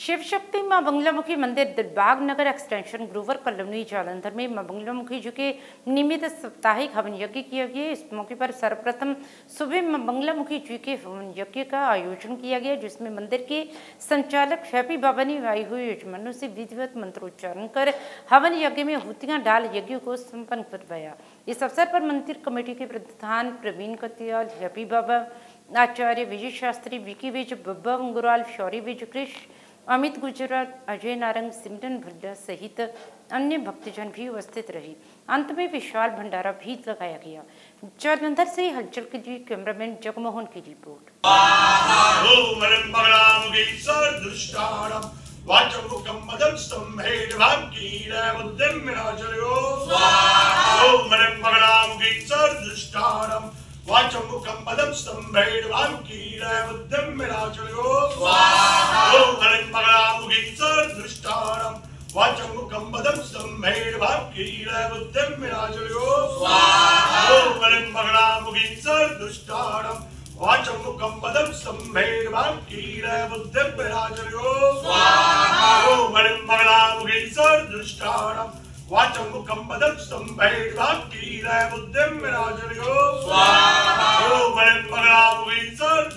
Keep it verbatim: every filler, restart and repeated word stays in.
Shiv Shakti Maa Baglamukhi Mandir Dilbagh Nagar extension Grover colony Jalandhar में मां बंगलामुखी जी के निमित्त साप्ताहिक हवन यज्ञ किया गया। इस मौके पर सर्वप्रथम सुबह मां बंगलामुखी जी के हवन यज्ञ का आयोजन किया गया, जिसमें मंदिर के संचालक हैप्पी बाबा ने आई हुई यजमानों से विधिवत मंत्रोच्चारण कर हवन यज्ञ में आहुतियां डाल यज्ञ को संपन्न करवाया। इस अवसर पर मंदिर कमेटी के प्रधान प्रवीण कतियाल, हैप्पी बाबा, आचार्य विजय शास्त्री, विकी विज, बब्बा अंगुराल, शौरी विज, कृष्ण, अमित गुजराल, अजय नारंग, सिमरन भड्डा सहित अन्य भक्तजन भी उपस्थित रहे। अंत में विशाल भंडारा भी लगाया गया। जालंधर से हलचल के लिए कैमरामैन जगमोहन की रिपोर्ट। वाचम मुखम पदम स्तंभेर वांकीर बुद्धिम विनाशयो ओम हरिं मंगलामुखी सर्वदुष्टानां वाचम मुखम पदम स्तंभेर वांकीर बुद्धिम विनाशयो ओम हरिं मंगलामुखी सर्वदुष्टानां वाचम मुखम पदम स्तंभेर वांकीर बुद्धिम विनाशयो ओम हरिं मंगलामुखी सर्वदुष्टानां वाचम मुखम पदम स्तंभेर वांकीर बुद्धिम विनाशयो।